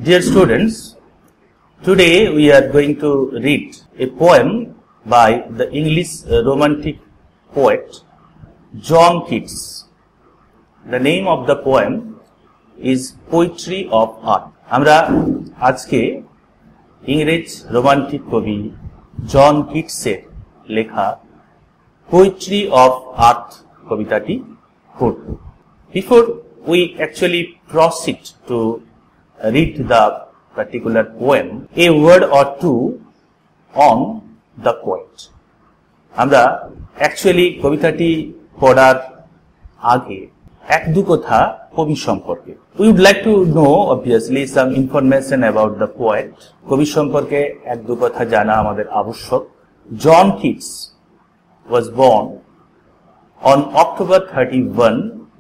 Dear students, today we are going to read a poem by the English romantic poet John Keats. The name of the poem is Poetry of Art. আমরা আজকে ইংরেজ romantic কবি জন কিটসের লেখা Poetry of Art কবিতাটি পড়ব। Before we actually proceed to read the particular poem, a word or two on the poet. আমরা actually কবিতাটি পড়ার আগে এক দু কথা কবি সম্পর্কে we would like to know obviously some information about the poet. কবি সম্পর্কে এক দু কথা জানা আমাদের আবশ্যক। John Keats was born on October 31,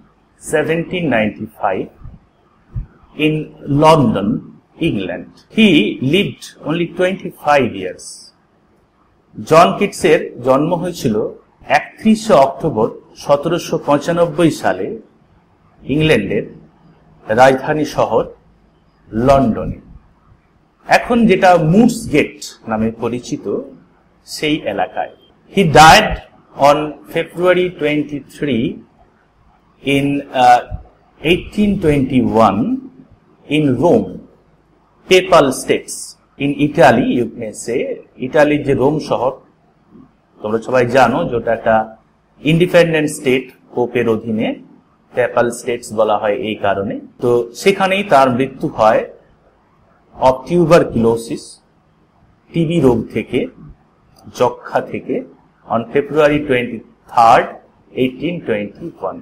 1795 in London, England. He lived only 25 years. জন কিটসের জন্ম হয়েছিল 31 অক্টোবর 1795 সালে ইংল্যান্ডের রাজধানী শহর লন্ডনে। এখন যেটা মুডস গেট নামে পরিচিত সেই এলাকায়। He died on February 23 in 1821 in Rome, Papal States. In Italy, you may say, Italy যে রোম শহর তোমরা সবাই জানো যেটা একটা ইন্ডিপেন্ডেন্ট স্টেট, পোপের অধীনে পেপাল স্টেটস বলা হয় এই কারণে। তো সেখানেই তার মৃত্যু হয় অফ টিউবারকুলোসিস, টিবি রোগ থেকে, যক্ষা থেকে, on February 23rd, 1821.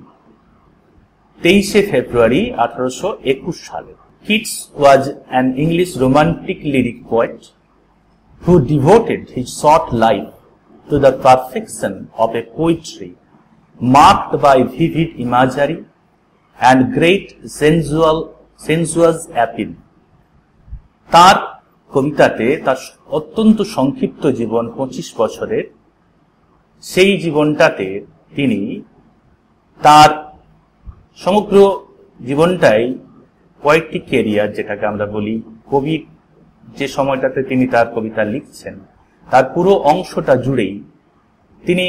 23 February 1821 সালে। Keats was an English romantic lyric poet who devoted his short life to the perfection of a poetry marked by vivid imagery and great sensuous appeal. তার কবিতাতে তার অত্যন্ত সংক্ষিপ্ত জীবন 25 বছরের, সেই জীবনটাতে তিনি তার সমগ্র জীবনটাই পোয়েটিক ক্যারিয়ার যেটাকে আমরা বলি, কবি যে সময়টাতে তিনি তার কবিতা লিখছেন তার পুরো অংশটা জুড়েই তিনি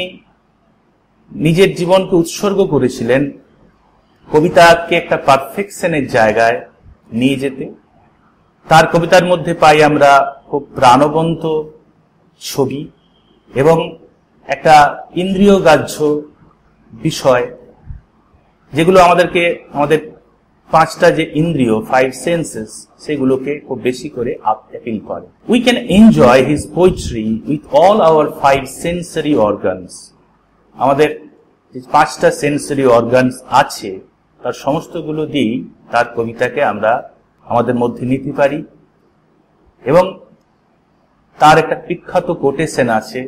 নিজের জীবনকে উৎসর্গ করেছিলেন কবিতাকে একটা পারফেকশনের জায়গায় নিয়ে যেতে। তার কবিতার মধ্যে পাই আমরা খুব প্রাণবন্ত ছবি এবং একটা ইন্দ্রিয়গ্রাহ্য বিষয়, যেগুলো আমাদেরকে আমাদের পাঁচটা যে ইন্দ্রিয়, 5 senses, সেগুলোকে খুব বেশি করে অ্যাপিল করে। We can enjoy his poetry with all our 5 sensory organs. আমাদের যে 5টা সেন্সরি অর্গানস আছে তার সমস্তগুলো দিয়েই তার কবিতাকে আমরা আমাদের মধ্যে নিতে পারি। এবং তার একটা বিখ্যাত কোটেশন আছে,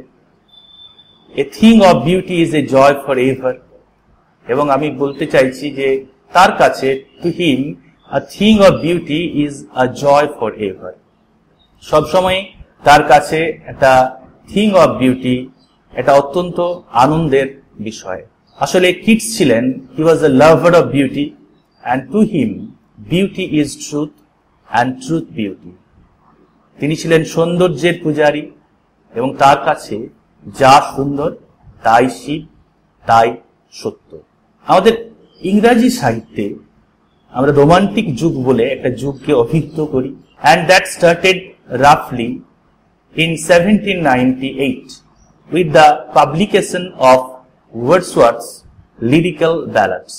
A thing of beauty is a joy forever. এবং আমি বলতে চাইছি যে তার কাছে, to him, a thing of beauty is a joy forever. সবসময় তার কাছে একটা থিং অফ বিউটি এটা অত্যন্ত আনন্দের বিষয়। আসলে কিটস ছিলেন, he was a lover of beauty and to him beauty is truth and truth beauty. তিনি ছিলেন সৌন্দর্যের পূজারী এবং তার কাছে যা সুন্দর তাই শিব, তাই সত্য। আমাদের ইংরাজি সাহিত্যে আমরা রোমান্টিক যুগ বলে একটা যুগকে অভিহিত করি, and that started roughly in 1798 with the publication of Wordsworth's lyrical ballads.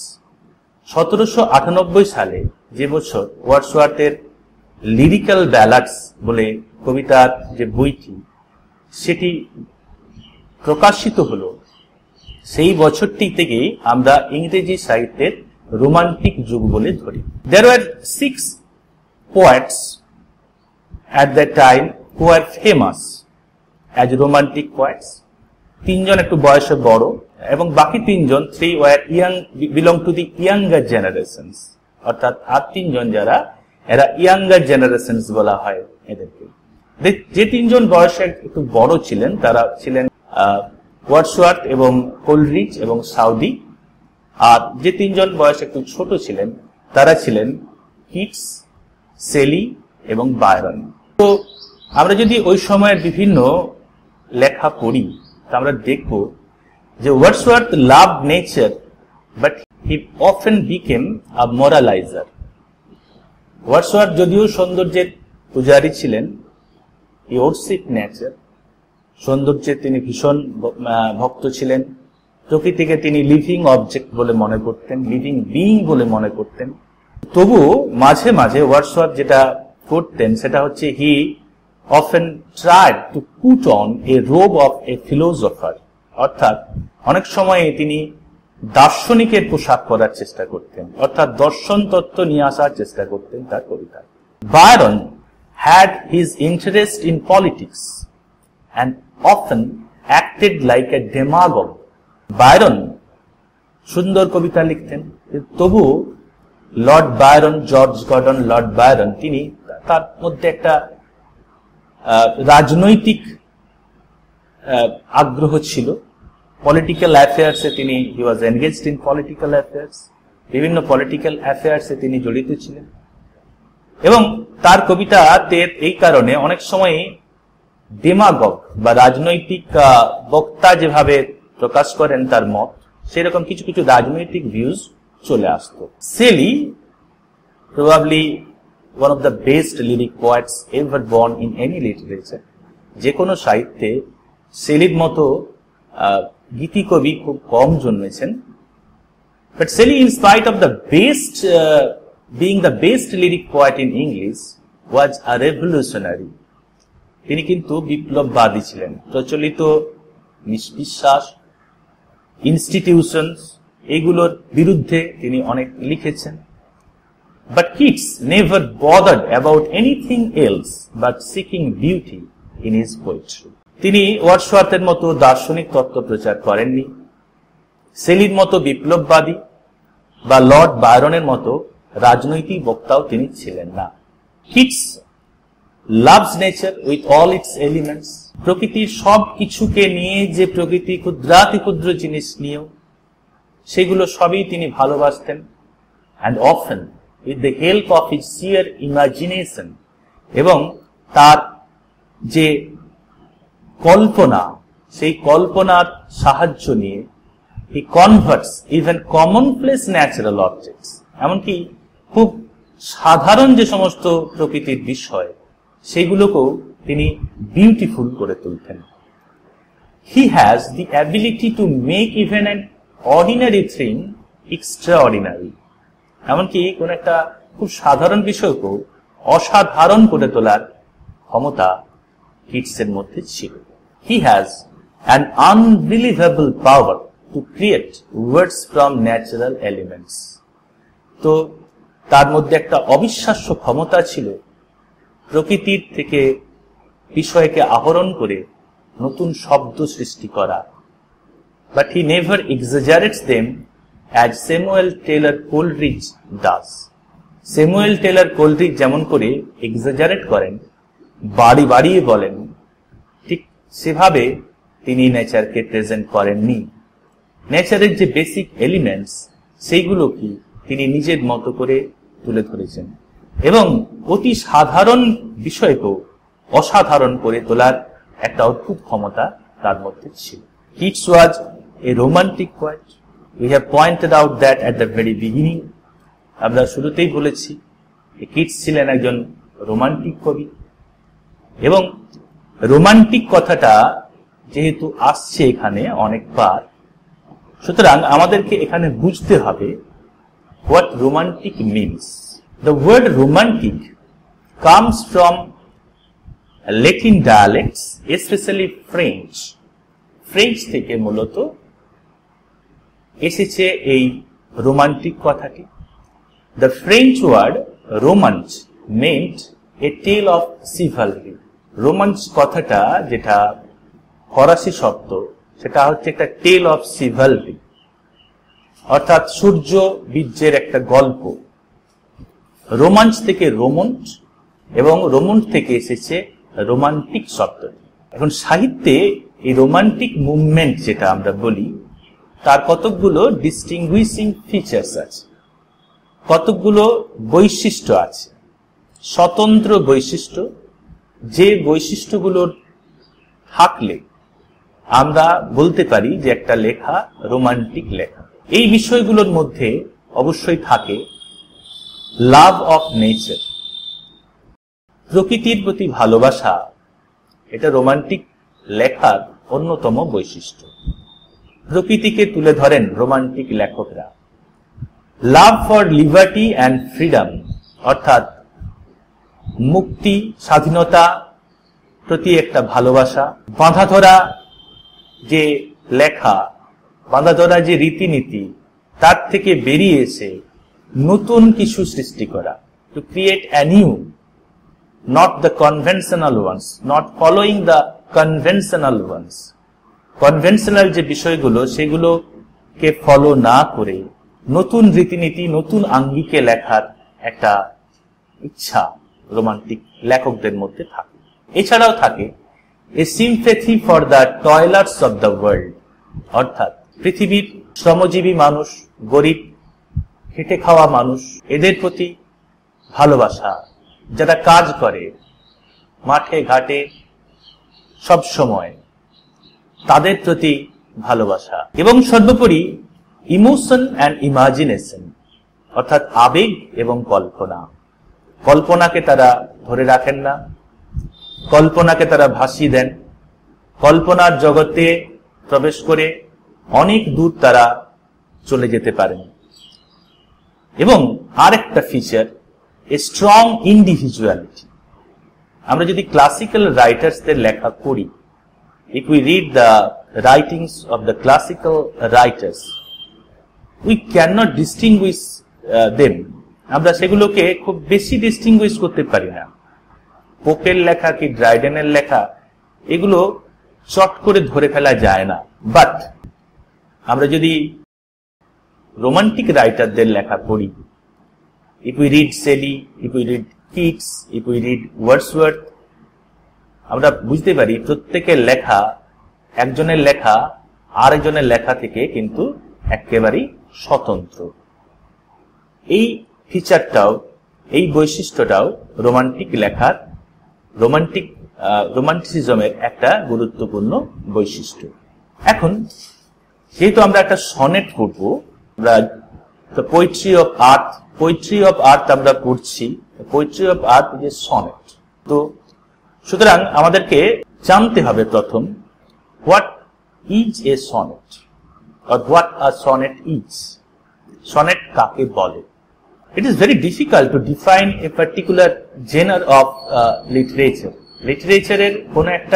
1798 সালে যে বছর ওয়ার্ডসওয়ার্থের লিরিক্যাল ব্যালাডস বলে কবিতার যে বইটি সেটি প্রকাশিত হলো, সেই বছরটি থেকেই আমরা ইংরেজি সাহিত্যের রোমান্টিক যুগ বলে ধরি। There were 6 poets at that time who were famous as romantic poets. 3 জন একটু বয়সে বড় এবং বাকি 3 জন 3 were young, belong to the younger generations. অর্থাৎ আর 3 জন যারা এরা ইয়াঙ্গার জেনারেশনস বলা হয় এদেরকে। যে 3 জন বয়সে একটু বড় ছিলেন তারা ছিলেন ওয়ার্ডসওয়ার্থ এবং কোলরিজ এবং সাউদি, আর যে 3 জন বয়সে একটু ছোট ছিলেন তারা ছিলেন কিটস, শেলি এবং বায়রন। তো আমরা যদি ওই সময়ের বিভিন্ন লেখা পড়ি তা আমরা দেখব যে Wordsworth loved nature but he often became a moraliser. Wordsworth যদিও সৌন্দর্যের পূজারী ছিলেন, হি ওয়ার্শিপড নেচার, সৌন্দর্যের তিনি ভীষণ ভক্ত ছিলেন, প্রকৃতিকে তিনি লিভিং অবজেক্ট বলে মনে করতেন, লিভিং বিইং বলে মনে করতেন। তবুও মাঝে মাঝে ওয়ার্ডসওয়ার্থ যেটা করতেন সেটা হচ্ছে he often tried to put on a robe of a philosopher, অর্থাৎ অনেক সময় তিনি দার্শনিকের পোশাক পরার চেষ্টা করতেন, অর্থাৎ দর্শন তত্ত্ব নিয়ে আসার চেষ্টা করতেন তার কবিতায়। Byron had his interest in politics and often acted like a demagogue. Byron সুন্দর কবিতা লিখতেন, তবু Lord Byron, George Gordon Lord Byron, তিনি তার মধ্যে একটা রাজনৈতিক আগ্রহ ছিল। পলিটিক্যাল অ্যাফেয়ার্সে তিনি he was engaged in political affairs, বিভিন্ন পলিটিক্যাল অ্যাফেয়ার্সে তিনি জড়িত ছিলেন এবং তার কবিতাতে এই কারণে অনেক সময় ডেমাগগ বা রাজনৈতিক বক্তা যেভাবে প্রকাশ করেন তার মত, সেরকম কিছু কিছু রাজনৈতিক ভিউজ চলে আসতো। Shelley probably one of the best lyric poets ever born in any literature. যে কোনো সাহিত্যে শেলির মতো গীতি কবি খুব কম জন্মেছেন। But Shelley, in spite of the best being the best lyric poet in English, was a revolutionary. তিনি কিন্তু বিপ্লববাদী ছিলেন। প্রচলিত বিশ্বাস, ইনস্টিটিউশনস, এগুলোর বিরুদ্ধে তিনি অনেক লিখেছেন। But Keats never bothered about anything else but seeking beauty in his poetry. তিনি ওয়ার্ডসওয়ার্থের মতো দার্শনিক তত্ত্ব প্রচার করেননি, শেলির মতো বিপ্লববাদী বা লর্ড বায়রনের মতো রাজনৈতিক বক্তাও তিনি ছিলেন না। Keats loves nature with all its elements. প্রকৃতির সব কিছুকে নিয়ে, যে প্রকৃতি ক্ষুদ্রাতি ক্ষুদ্র জিনিস নিয়েও, সেগুলো সবই তিনি ভালোবাসতেন। And often with the help of his sheer imagination, এবং তার যে কল্পনা, সেই কল্পনার সাহায্য নিয়ে he converts even commonplace natural objects, এমনকি খুব সাধারণ যে সমস্ত প্রকৃতির বিষয় সেগুলোকেও তিনি বিউটিফুল করে তুলতেন। He has the ability to make even an ordinary thing extraordinary, এমনকি কোন একটা খুব সাধারণ বিষয়কেও অসাধারণ করে তোলার ক্ষমতা কিটসের মধ্যে ছিল। He has an unbelievable power to create words from natural elements. তো তার মধ্যে একটা অবিশ্বাস্য ক্ষমতা ছিল প্রকৃতির থেকে বিষয়কে আহরণ করে নতুন শব্দ সৃষ্টি করা। But he never exaggerates them as Samuel Taylor Coleridge does. Samuel Taylor Coleridge যেমন করে এক্সাজারেট করেন, বাড়িয়ে বলেন, ঠিক সেভাবে তিনি নেচারকে প্রেজেন্ট করেননি। নেচারের যে বেসিক এলিমেন্টস সেইগুলো কি তিনি নিজের মতো করে তুলে ধরেছেন এবং অতি সাধারণ বিষয়কেও অসাধারণ করে তোলার একটা অদ্ভুত ক্ষমতা তার মধ্যে ছিল। Keats was a romantic poet. We have pointed out that at the very beginning. আমরা শুরুতেই বলেছি কিটস ছিলেন একজন রোমান্টিক কবি, এবং রোমান্টিক কথাটা যেহেতু আসছে এখানে অনেকবার, সুতরাং আমাদেরকে এখানে বুঝতে হবে what romantic means. The word romantic comes from Latin dialects, especially French. French থেকে মূলত এসেছে এই রোমান্টিক কথাটি। The French word romance meant a tale of chivalry. Romance কথাটা যেটা ফরাসি শব্দ, সেটা হচ্ছে একটা টেল অফ চিভালরি, অর্থাৎ সূর্য বীর্যের একটা গল্প। রোমান্স থেকে রোমন্ট, এবং রোমন্ট থেকে এসেছে রোমান্টিক শব্দটি। এখন সাহিত্যে এই রোমান্টিক মুভমেন্ট যেটা আমরা বলি, তার কতকগুলো ডিস্টিংগুইশিং ফিচার্স আছে, কতকগুলো বৈশিষ্ট্য আছে। স্বতন্ত্র বৈশিষ্ট্য, যে বৈশিষ্ট্যগুলোর থাকলে আমরা বলতে পারি যে একটা লেখা রোমান্টিক লেখা। এই বিষয়গুলোর মধ্যে অবশ্যই থাকে লাভ অফ নেচার, প্রকৃতির প্রতি ভালোবাসা। এটা রোমান্টিক লেখার অন্যতম বৈশিষ্ট্য। প্রকৃতিকে তুলে ধরেন রোমান্টিক লেখকরা। Love for liberty and freedom, অর্থাৎ মুক্তি, স্বাধীনতা প্রতি একটা ভালোবাসা। বাঁধাধরা যে লেখা, বাঁধাধরা যে রীতিনীতি, তার থেকে বেরিয়ে এসে নতুন কিছু সৃষ্টি করা, to create a new, not the conventional ones, not following the conventional ones. Conventional যে বিষয়গুলো সেগুলোকে ফলো না করে নতুন রীতিনীতি, নতুন আঙ্গিকে লেখার একটা ইচ্ছা রোমান্টিক লেখকদের মধ্যে থাকে। এছাড়াও থাকে a sympathy for the toilers of the world, অর্থাৎ পৃথিবীর শ্রমজীবী মানুষ, গরিব, খেটে খাওয়া মানুষ, এদের প্রতি ভালোবাসা। যারা কাজ করে মাঠে ঘাটে সব সময়, তাদের প্রতি ভালোবাসা। এবং সর্বোপরি ইমোশন অ্যান্ড ইমাজিনেশন, অর্থাৎ আবেগ এবং কল্পনা। কল্পনাকে তারা ধরে রাখেন না, কল্পনাকে তারা ভাসিয়ে দেন। কল্পনার জগতে প্রবেশ করে অনেক দূর তারা চলে যেতে পারেন। এবং আরেকটা ফিচার, এ স্ট্রং ইন্ডিভিজুয়ালিটি। আমরা যদি ক্লাসিক্যাল রাইটার্সদের লেখা পড়ি, if we read the writings of the classical writers, we cannot distinguish them. আমরা সেগুলোকে খুব বেশি ডিস্টিংগুইশ করতে পারি না। পোপের লেখা কি ড্রাইডেনের লেখা, এগুলো চট করে ধরে ফেলা যায় না। বাট আমরা যদি রোমান্টিক রাইটারদের লেখা পড়ি, if we read Shelley, if we read Keats, if we read Wordsworth, আমরা বুঝতে পারি প্রত্যেকের লেখা, একজনের লেখা আরেকজনের লেখা থেকে কিন্তু একেবারেই স্বতন্ত্র। এই ফিচারটাও, এই বৈশিষ্ট্যটাও রোমান্টিক লেখার, রোমান্টিসিজমের একটা গুরুত্বপূর্ণ বৈশিষ্ট্য। এখন যেহেতু আমরা একটা সনেট পড়ব, আমরা poetry of earth, poetry of earth আমরা পড়ছি। Poetry of earth is a sonnet. তো সুতরাং আমাদেরকে জানতে হবে প্রথম, what is a sonnet, or what a sonnet is. Sonnet কাকে বলে? It is very difficult to define a particular genre of literature. লিটারেচারের কোন একটা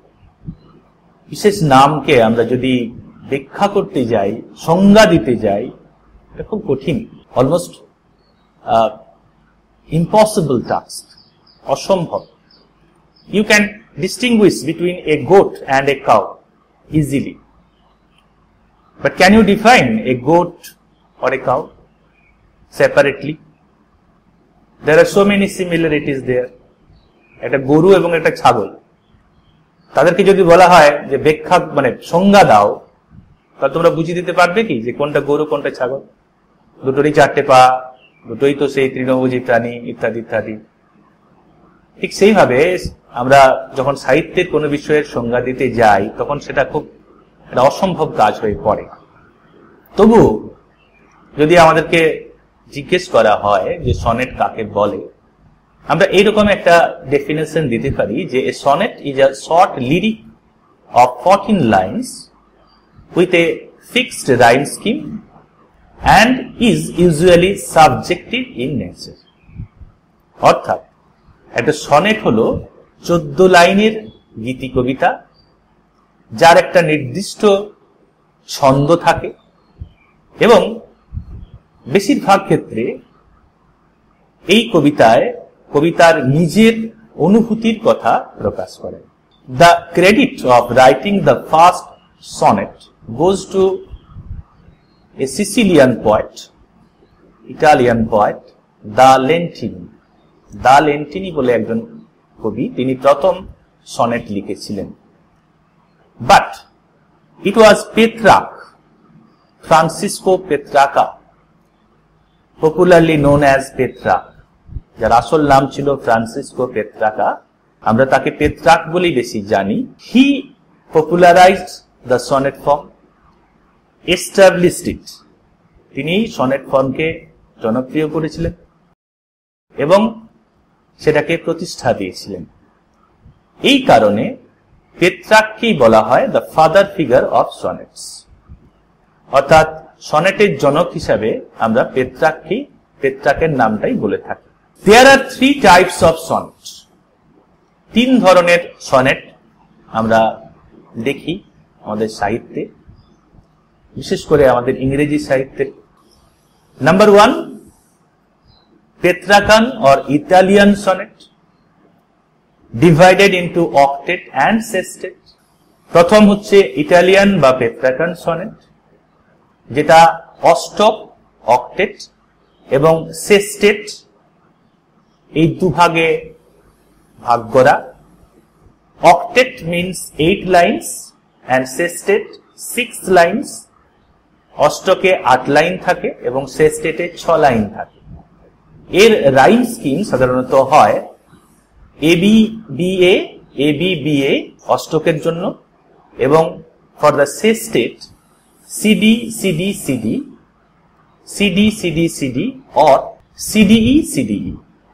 বিশেষ নামকে আমরা যদি ব্যাখ্যা করতে যাই, সংজ্ঞা দিতে যাই, এটা খুব কঠিন, অলমোস্ট ইম্পসিবল টাস্ক, অসম্ভব। You can distinguish between a goat and a cow easily. But can you define a goat or a cow separately? There are so many similarities there. একটা গরু এবং একটা ছাগল, তাদেরকে যদি বলা হয় যে ব্যাখ্যা মানে সংজ্ঞা দাও, তাহলে তোমরা বুঝিয়ে দিতে পারবে কি যে কোনটা গরু কোনটা ছাগল? দুটোরই চারটে পা, দুটোই তো সেই তৃণভোজী প্রাণী, ইত্যাদি ইত্যাদি। ঠিক সেইভাবে আমরা যখন সাহিত্যের কোনো বিষয়ের সংজ্ঞা দিতে যাই, তখন সেটা খুব একটা অসম্ভব কাজ হয়ে পড়ে। তবু যদি আমাদেরকে জিজ্ঞেস করা হয় যে সনেট কাকে বলে, আমরা এইরকম একটা ডেফিনেশন দিতে পারি যে a sonnet is a short lyric of 14 lines with a fixed rhyme scheme and is usually subjective in nature. অর্থাৎ একটা সনেট হলো 14 লাইনের গীতি কবিতা, যার একটা নির্দিষ্ট ছন্দ থাকে এবং বেশিরভাগ ক্ষেত্রে এই কবিতায় কবিতার নিজের অনুভূতির কথা প্রকাশ করে। The credit of writing the first sonnet goes to a Sicilian poet, Italian poet da Lentini. Da Lentini বলে একজন কবি, তিনি প্রথম সনেট লিখেছিলেন। But it was Petrarch, Francesco Petrarca, popularly known as Petrarch, যার আসল নাম ছিল ফ্রান্সিসকো পেত্রাকা, আমরা তাকে পেত্রাক বলেই বেশি জানি। He popularised the sonnet form, established it, তিনি সনেট ফর্মকে জনপ্রিয় করেছিলেন এবং সেটাকে প্রতিষ্ঠা দিয়েছিলেন। এই কারণে পেত্রাককেই বলা হয় the father figure of sonnets, অর্থাৎ সনেটের জনক হিসাবে আমরা পেত্রাকের নামটাই বলে থাকি। There are 3 types of sonnet, 3 ধরনের সনেট আমরা দেখি আমাদের সাহিত্যে, বিশেষ করে আমাদের ইংরেজি সাহিত্যে। Number 1, Petrarchan or Italian sonnet, divided into octet and sestet. প্রথম হচ্ছে ইটালিয়ান বা পেত্রাকান সনেট, যেটা অষ্টক, অক্টেট এবং সেস্টেট এই দুভাগে ভাগ করা। Octet means 8 lines and sestet 6 lines. অষ্টকে 8 লাইন থাকে এবং সেস্টেটে 6 লাইন থাকে। এর রাইম স্কিম সাধারণত হয় ABBA, ABBA অষ্টকের জন্য, এবং for the sestet CD CD CD, CD CD CD or CDE CDE।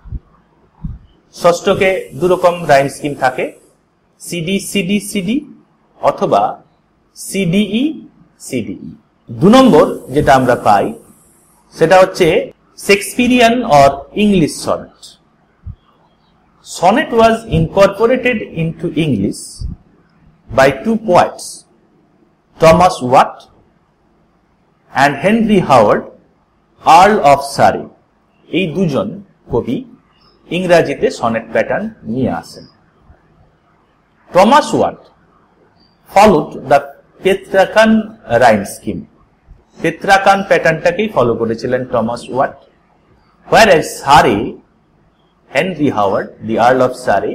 ষষ্ঠকে 2 রকম রাইম স্কিম থাকে, CD CD CD অথবা CDE CDE। 2 নম্বর যেটা আমরা পাই সেটা হচ্ছে Shakespearean or English sonnet. Sonnet was incorporated into English by 2 poets, Thomas Watt and Henry Howard, Earl of Surrey। এই দুজন কবি ইংরেজিতে সনেট প্যাটার্ন নিয়ে আসেন। Thomas Watt followed the Petrarchan rhyme scheme, Petrarchan প্যাটার্নটাকেই ফলো করেছিলেন Thomas Wyatt. whereas Henry Howard, the Earl of Surrey,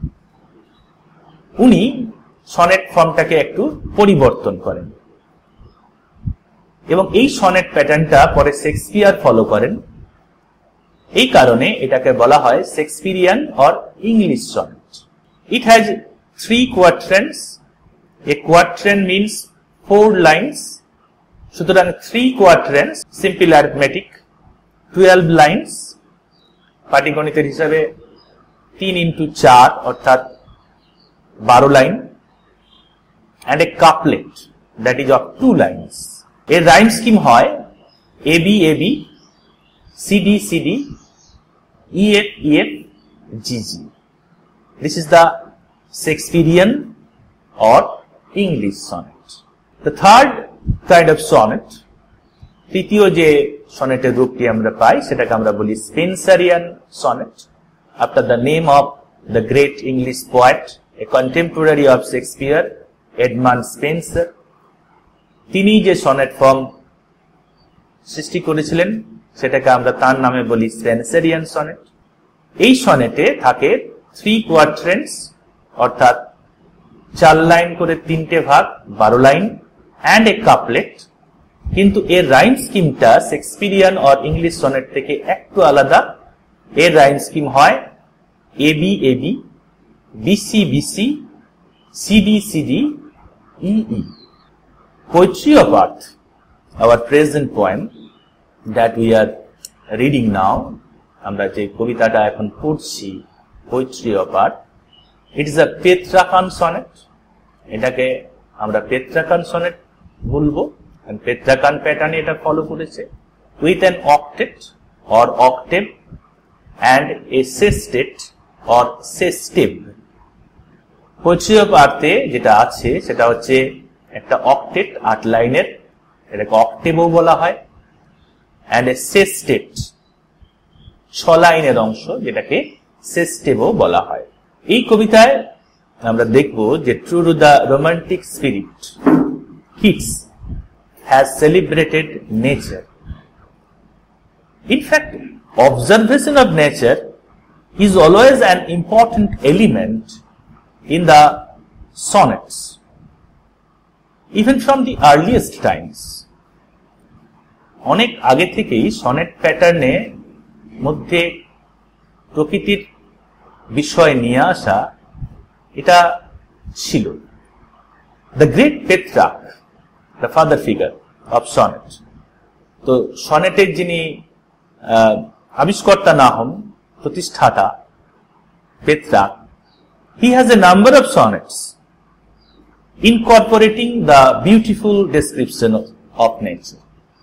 উনি sonnet ফর্মটাকে একটু পরিবর্তন করেন এবং এই সনেট প্যাটার্নটা পরে শেক্সপিয়ার ফলো করেন। এই কারণে এটাকে বলা হয় Shakespearean or English sonnet. It has 3 quatrains. A quatrain means 4 lines. সুতরাং 3 quatrains, সিম্পল অ্যারিথমেটিক, 12 লাইনস। পাটিগণিতের হিসাবে 3 into 4 অর্থাৎ 12 line, and a couplet that is of 2 lines. এর রাইম স্কিম হয় AB AB, CD CD, EF EF, GG. This is the Shakespearean or English sonnet. The third kind of sonnet, তৃতীয় যে সনেটের রূপটি আমরা পাই সেটাকে আমরা বলি Spenserian sonnet, after the name of the great English poet, a contemporary of Shakespeare, Edmund Spenser। তিনি যে sonnet form সৃষ্টি করেছিলেন সেটাকে আমরা তার নামে বলি স্পেন্সারিয়ান সনেট। এই সনেটে থাকে 3 quatrains, অর্থাৎ 4 লাইন করে 3টে ভাগ, 12 লাইন, and a couplet। কিন্তু এর রাইম স্কিমটা শেক্সপিয়ারিয়ান অর ইংলিশ সনেট থেকে একটু আলাদা। এর রাইম স্কিম হয় AB AB, BC BC, CD CD, EE। Poetry of Earth, our present poem that we are reading now, আমরা যে কবিতাটা এখন পড়ছি, Poetry of Earth, it is a Petrarchan sonnet। এটাকে আমরা পেত্রাকান সনেট বলবো। পেত্রাকান প্যাটার্নে এটা ফলো করেছে, with an octet or octave and a sestet or sestet. Poetry of আর্থে যেটা আছে সেটা হচ্ছে একটা অক্টেট 8 লাইনের, এটাকে অক্টেভও বলা হয়, অ্যান্ড এ সেস্টেট 6 লাইনের অংশ যেটাকে সেস্টেভও বলা হয়। এই কবিতায় আমরা দেখব যে true to the romantic spirit, Keats has celebrated nature. In fact, observation of nature is always an important element in the sonnets, even from the earliest times. অনেক আগে থেকেই সনেট প্যাটার্নে মধ্যে প্রকৃতির বিষয় নিয়ে আসা এটা ছিল। The great Petrarch, the father figure of sonnet, তো সনেটের যিনি আবিষ্কর্তা না হন, প্রতিষ্ঠাতা পেট্রার্ক, he has a number of sonnets incorporating the beautiful description of nature.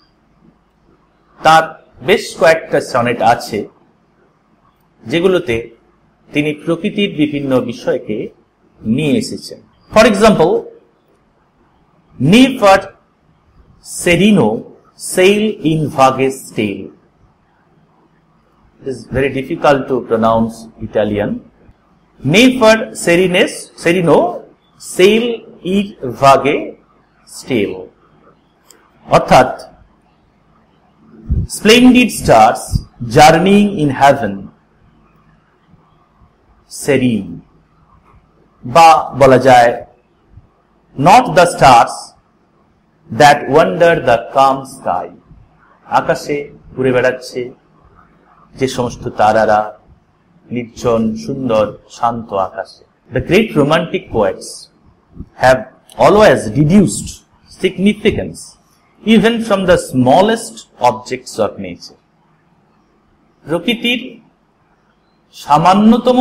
তার বেশ কয়েকটা সনেট আছে যেগুলোতে তিনি প্রকৃতির বিভিন্ন বিষয়কে নিয়ে এসেছেন। ফর এক্সাম্পল, নেভার সেরিনো sail in vage's tale. It is very difficult to pronounce Italian. Never serino sail in vage's tale. অর্থাৎ splendid stars journeying in heaven, serene, বা বলা যায় not the stars that wander the calm sky. আকাশে ঘুরে বেড়াচ্ছে যে সমস্ত তারারা নির্জন সুন্দর শান্ত আকাশে। The great romantic poets have always deduced significance even from the smallest objects of nature. প্রকৃতির সামান্যতম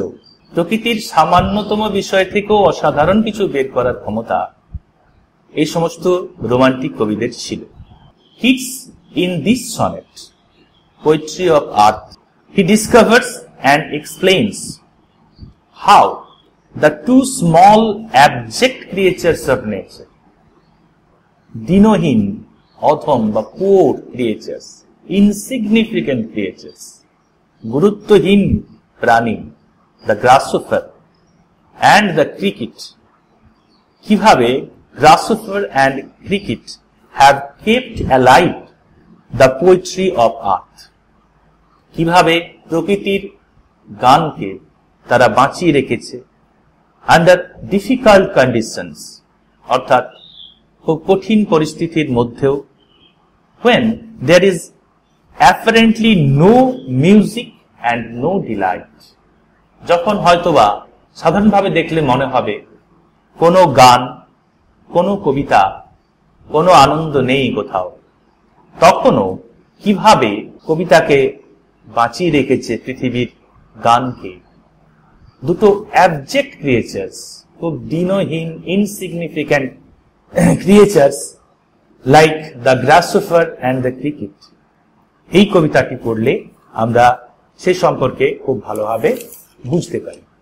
বিষয় থেকেও অসাধারণ কিছু বের করার ক্ষমতা এই সমস্ত রোমান্টিক কবিদের ছিল। Keats in this sonnet, Poetry of Earth, he discovers and explains how the two small abject creatures of nature, দীনহীন, অধম বা poor creatures, insignificant creatures, গুরুত্বহীন প্রাণী, the grasshopper and the cricket, কিভাবে grasshopper and cricket have kept alive the poetry of earth, কিভাবে প্রকৃতির গানকে তারা বাঁচিয়ে রেখেছে under difficult conditions, অর্থাৎ খুব কঠিন পরিস্থিতির মধ্যেও, when there is apparently no music and no delight, যখন হয়তোবা সাধারণভাবে দেখলে মনে হবে কোনো গান, কোনো কবিতা, কোনো আনন্দ নেই কোথাও, তখনও কিভাবে কবিতাকে বাঁচিয়ে রেখেছে পৃথিবীর গানকে দুটো অ্যাবজেক্ট ক্রিয়েচার্স, খুব দীনহীন insignificant creatures like the grasshopper and the cricket. এই কবিতাটি পড়লে আমরা সে সম্পর্কে খুব ভালোভাবে বুঝতে পারি।